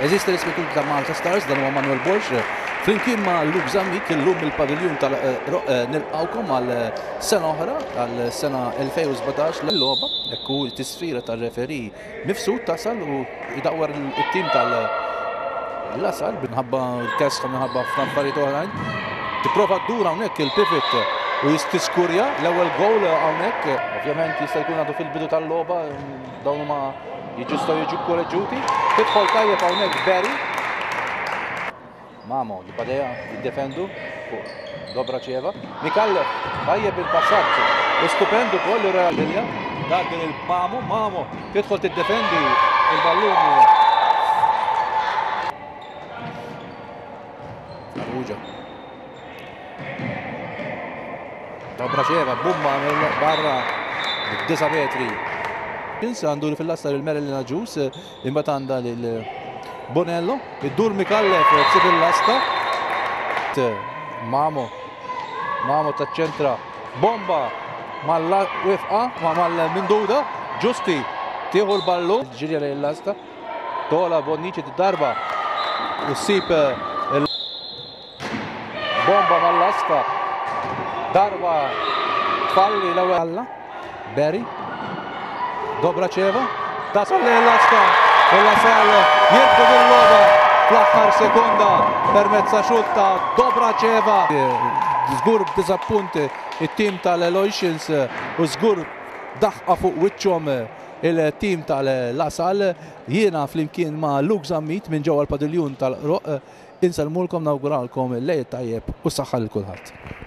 Eżisti l-ispettur ta' Malta Stars dan huwa Manuel Borx. Flimkien ma' Luke Zammit illum il-paviljun nilqawkom għal sena oħra, għal sena 2017 l-logħba, hekk hu t-tisfira tar-referi mifsud tasal u jdawwar it-tim tal-asal minħabba l-kesħa minħabba f'affarijiet oħrajn. Tipprova ddur hawnhekk il-pivot u jistiskurja l-ewwel gowl hawnhekk. Ovvjament jista' jkun għadu fil-bidu tal-logħba dawn huma jiġu korreġġuti. Tidħol tajjeb hawnhekk Berry. Mamo li badeja jiddefendu fuq Dobracheva. Mikallef tajjeb il-passaġġ. Stupendu kollu Real Dinja. Dak din Mamo tidħol tiddefendi il-ballun. Aruġa. Dobracheva bumma barra 9 metri. Għandu li fil-lasta l-Merlina Ġus, imbat għanda l-Bonello, id-dur Mikallef tsib il-lasta. Mamo taċċentra, bomba mal-wifqa, mal-minduda, ġusti tieħu l-ballu, ġirja l-lasta, tola Bonnici d-darba, u sip bomba mal-lasta, darba tfalli l-ewwel Berry. Dobracheva, tasal l-lasta, l-asal jirbu bil-logħba fl-aħħar sekonda permezz xutta Dobracheva. Żgur b'diżappunti it-tim tal-Eloysians u żgur daħqa fuq wiċċhom il-tim tal-asal. Jiena flimkien ma' Luke Zammit minn ġewwa l-padiljun tal-Roq insalmulkom nawguralkom lejl tajjeb u saħħa lil kulħadd.